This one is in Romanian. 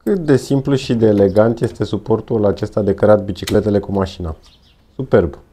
Cât de simplu și de elegant este suportul acesta de cărat bicicletele cu mașina. Superb!